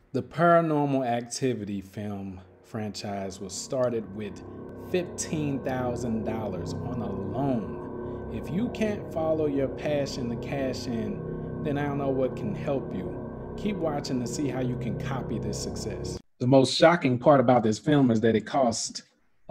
The Paranormal Activity film franchise was started with $15,000 on a loan. If you can't follow your passion to cash in, then I don't know what can help you. Keep watching to see how you can copy this success. The most shocking part about this film is that it cost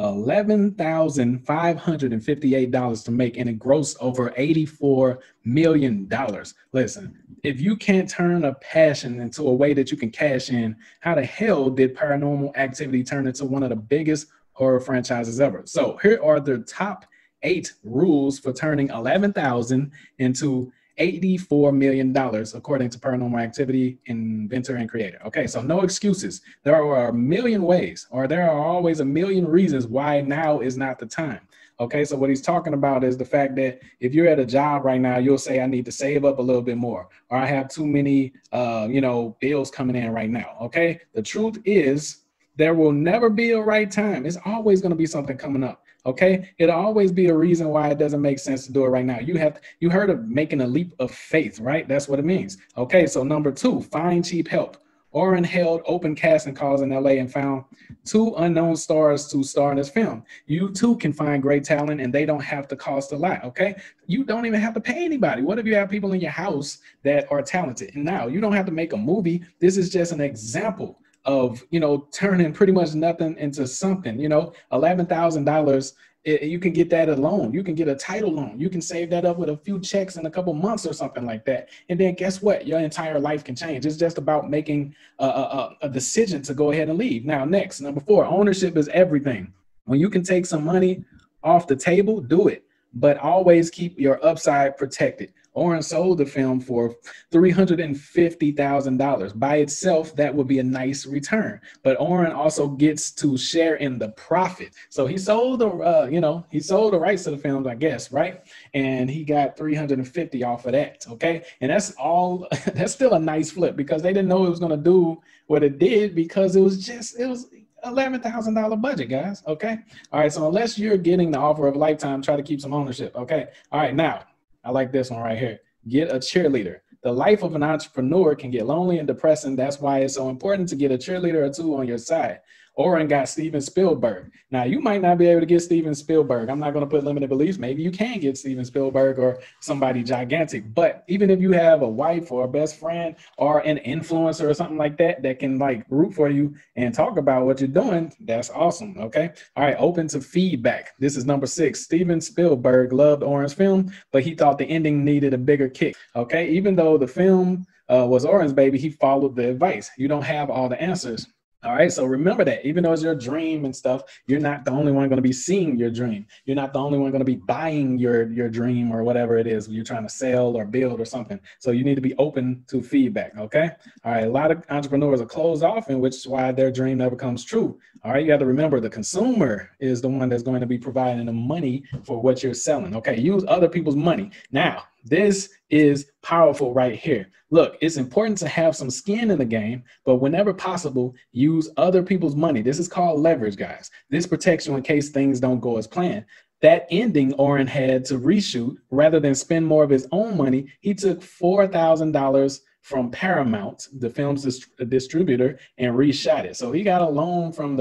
$11,558 to make, and it grossed over $84 million. Listen, if you can't turn a passion into a way that you can cash in, how the hell did Paranormal Activity turn into one of the biggest horror franchises ever? So here are the top 8 rules for turning 11,000 into $84 million, according to Paranormal Activity inventor and creator. Okay, so no excuses. There are a million ways, or there are always a million reasons why now is not the time. Okay, so what he's talking about is the fact that if you're at a job right now, you'll say, I need to save up a little bit more, or I have too many, bills coming in right now. Okay, the truth is there will never be a right time. It's always going to be something coming up. Okay, it'll always be a reason why it doesn't make sense to do it right now. You heard of making a leap of faith, right? That's what it means. Okay, so number 2, find cheap help. Oren held open casting calls in LA and found 2 unknown stars to star in this film. You too can find great talent, and they don't have to cost a lot. Okay, you don't even have to pay anybody. What if you have people in your house that are talented? And now you don't have to make a movie. This is just an example of turning pretty much nothing into something. $11,000, you can get that a loan. You can get a title loan. You can save that up with a few checks in a couple months or something like that, and then guess what? Your entire life can change. It's just about making a decision to go ahead and leave. Now, next, number 4, ownership is everything. When you can take some money off the table, do it, but always keep your upside protected. Oren sold the film for $350,000. By itself, that would be a nice return. But Oren also gets to share in the profit. So he sold he sold the rights to the films, I guess, right? And he got 350 off of that. Okay, and that's all. That's still a nice flip because they didn't know it was going to do what it did because it was $11,000 budget, guys. Okay, all right. So unless you're getting the offer of a lifetime, try to keep some ownership. Okay, all right. Now, I like this one right here. Get a cheerleader. The life of an entrepreneur can get lonely and depressing. That's why it's so important to get a cheerleader or 2 on your side. Oren got Steven Spielberg. Now, you might not be able to get Steven Spielberg. I'm not going to put limited beliefs. Maybe you can get Steven Spielberg or somebody gigantic. But even if you have a wife or a best friend or an influencer or something like that that can root for you and talk about what you're doing, that's awesome. Okay. All right. Open to feedback. This is number 6. Steven Spielberg loved Oren's film, but he thought the ending needed a bigger kick. Okay. Even though the film was Oren's baby, he followed the advice. You don't have all the answers. All right, so remember that even though it's your dream and stuff, you're not the only one going to be seeing your dream. You're not the only one going to be buying your dream or whatever it is you're trying to sell or build or something. So you need to be open to feedback, okay? All right, a lot of entrepreneurs are closed off, and which is why their dream never comes true. All right, you got to remember the consumer is the one that's going to be providing the money for what you're selling, okay? Use other people's money. Now, this is powerful right here. Look, it's important to have some skin in the game, but whenever possible, use other people's money. This is called leverage, guys. This protects you in case things don't go as planned. That ending, Oren had to reshoot. Rather than spend more of his own money, he took $4,000 from Paramount, the film's distributor, and reshot it. So he got a loan from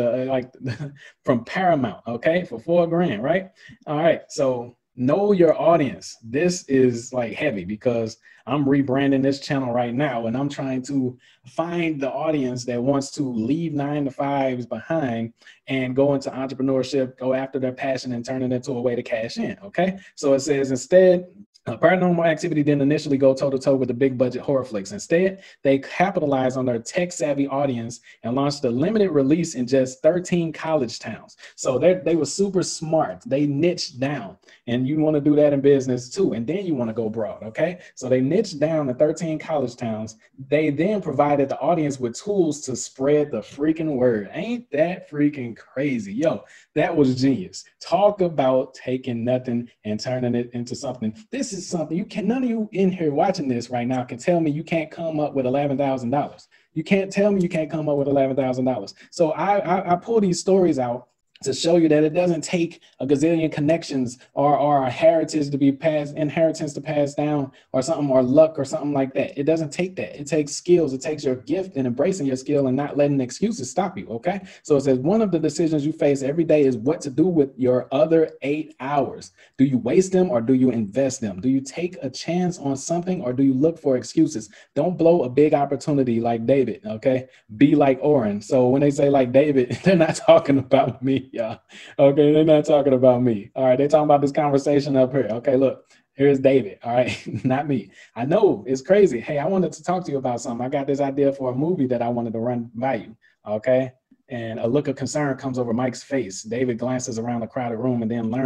from Paramount, okay, for $4,000, right? All right, so know your audience. This is heavy because I'm rebranding this channel right now and I'm trying to find the audience that wants to leave 9-to-5s behind and go into entrepreneurship, go after their passion and turn it into a way to cash in. Okay. So it says instead, Paranormal Activity didn't initially go toe-to-toe with the big budget horror flicks. Instead, they capitalized on their tech-savvy audience and launched a limited release in just 13 college towns. So they were super smart. They niched down, and you want to do that in business too. And then you want to go broad, okay? So they niched down to 13 college towns. They then provided the audience with tools to spread the freaking word. Ain't that freaking crazy? Yo, that was genius. Talk about taking nothing and turning it into something. This is something none of you in here watching this right now can tell me you can't come up with $11,000. You can't tell me you can't come up with $11,000. So I pull these stories out to show you that it doesn't take a gazillion connections or a heritage to be passed, inheritance to pass down or something, or luck or something like that. It doesn't take that. It takes skills. It takes your gift and embracing your skill and not letting excuses stop you. Okay. So it says one of the decisions you face every day is what to do with your other 8 hours. Do you waste them or do you invest them? Do you take a chance on something or do you look for excuses? Don't blow a big opportunity like David. Okay. Be like Oren. So when they say like David, they're not talking about me. Yeah. Okay. They're not talking about me. All right. They're talking about this conversation up here. Okay. Look, here's David. All right. Not me. I know it's crazy. Hey, I wanted to talk to you about something. I got this idea for a movie that I wanted to run by you. Okay. And a look of concern comes over Mike's face. David glances around the crowded room and then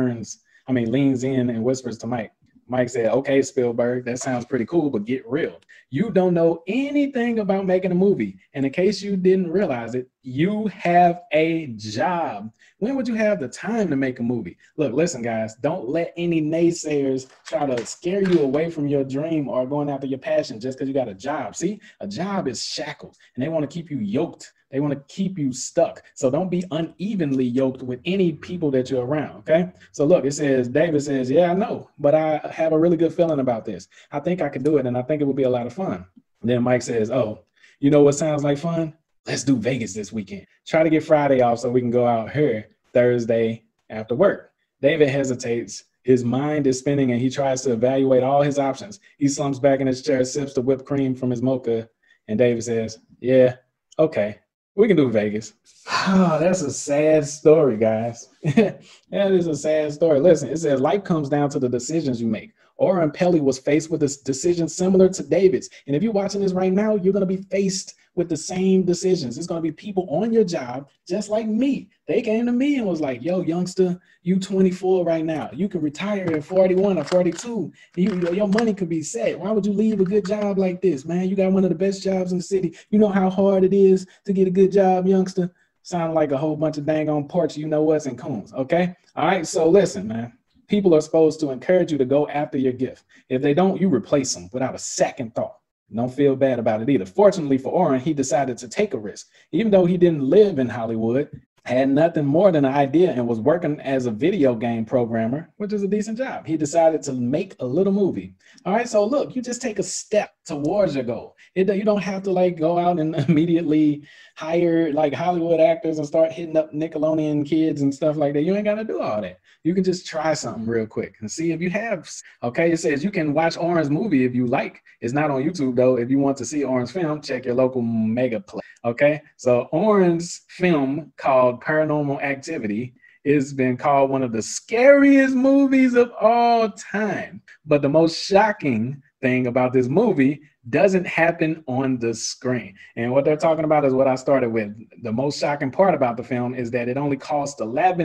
leans in and whispers to Mike. Mike said, okay, Spielberg, that sounds pretty cool, but get real. You don't know anything about making a movie. And in case you didn't realize it, you have a job. When would you have the time to make a movie? Look, listen, guys, don't let any naysayers try to scare you away from your dream or going after your passion just because you got a job. See, a job is shackles and they want to keep you yoked. They want to keep you stuck. So don't be unevenly yoked with any people that you're around, okay? So look, David says, yeah, I know, but I have a really good feeling about this. I think I could do it, and I think it would be a lot of fun. Then Mike says, oh, you know what sounds like fun? Let's do Vegas this weekend. Try to get Friday off so we can go out here Thursday after work. David hesitates. His mind is spinning, and he tries to evaluate all his options. He slumps back in his chair, sips the whipped cream from his mocha, and David says, yeah, okay. We can do Vegas. Oh, that's a sad story, guys. That is a sad story. Listen, it says life comes down to the decisions you make. Oren Peli was faced with a decision similar to David's. And if you're watching this right now, you're going to be faced with the same decisions. It's going to be people on your job, just like me. They came to me and was like, yo, youngster, you 24 right now. You can retire at 41 or 42. Your money could be set. Why would you leave a good job like this, man? You got one of the best jobs in the city. You know how hard it is to get a good job, youngster? Sound like a whole bunch of dang on porch, you know what's in coons, okay? All right, so listen, man. People are supposed to encourage you to go after your gift. If they don't, you replace them without a second thought. Don't feel bad about it either. Fortunately for Oren, he decided to take a risk. Even though he didn't live in Hollywood, had nothing more than an idea and was working as a video game programmer, which is a decent job. He decided to make a little movie. All right, so look, you just take a step towards your goal. You don't have to like go out and immediately hire like Hollywood actors and start hitting up Nickelodeon kids and stuff like that. You ain't got to do all that. You can just try something real quick and see if you have. Okay, it says you can watch Oren's movie if you like. It's not on YouTube though. If you want to see Oren's film, check your local mega play. Okay, so Oren's film called Paranormal Activity has been called one of the scariest movies of all time. But the most shocking thing about this movie doesn't happen on the screen. And what they're talking about is what I started with. The most shocking part about the film is that it only cost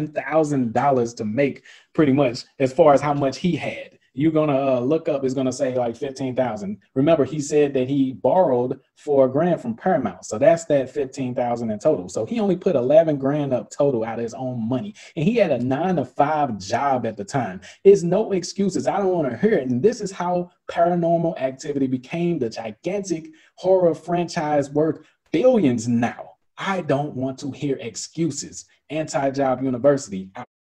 $11,000 to make, pretty much, as far as how much he had. You're gonna look up, it's gonna say like 15,000. Remember, he said that he borrowed $4,000 from Paramount. So that's that 15,000 in total. So he only put 11 grand up total out of his own money. And he had a 9-to-5 job at the time. It's no excuses. I don't want to hear it. And this is how Paranormal Activity became the gigantic horror franchise worth billions now. I don't want to hear excuses. Anti-Job University.